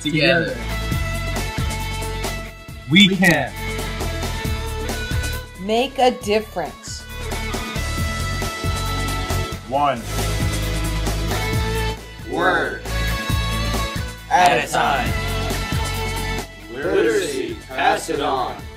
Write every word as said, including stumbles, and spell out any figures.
together. We can make a difference. One word at a time. Literacy, pass it on.